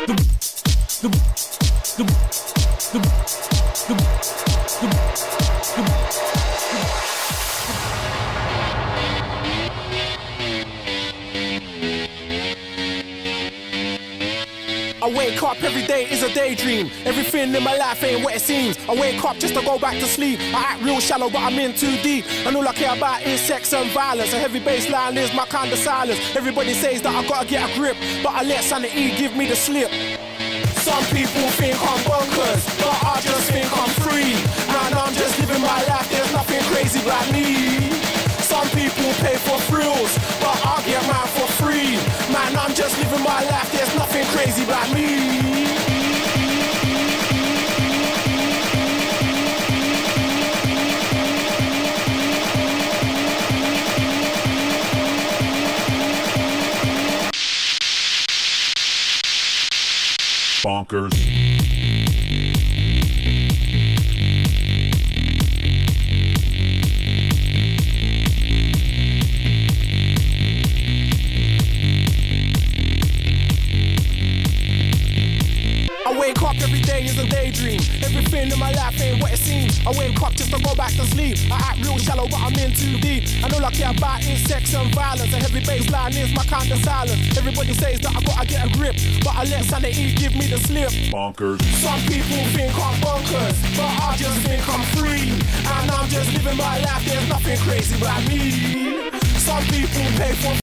I wake up every day is a daydream. Everything in my life ain't what it seems. I wake up just to go back to sleep. I act real shallow but I'm in too deep. And all I care about is sex and violence. A heavy bass line is my kind of silence. Everybody says that I gotta get a grip, but I let sanity give me the slip. Some people think I'm bonkers, but I just think I'm free. Man, I'm just living my life, there's nothing crazy about me. Some people pay for thrills, but I get mine for free. Man, I'm just living my life, there's nothing crazy about me. Bonkers. I wake up every day is a daydream. Everything in my life ain't what it seems. I wake up just to go back to sleep. I act real shallow but I'm in too deep. And all I care about is sex and violence. A heavy bass line is my kind of silence. Everybody says that I gotta get a grip, but I let sanity give me the slip. Bonkers. Some people think I'm bonkers, but I just think I'm free. And I'm just living my life, there's nothing crazy about me. Some people pay for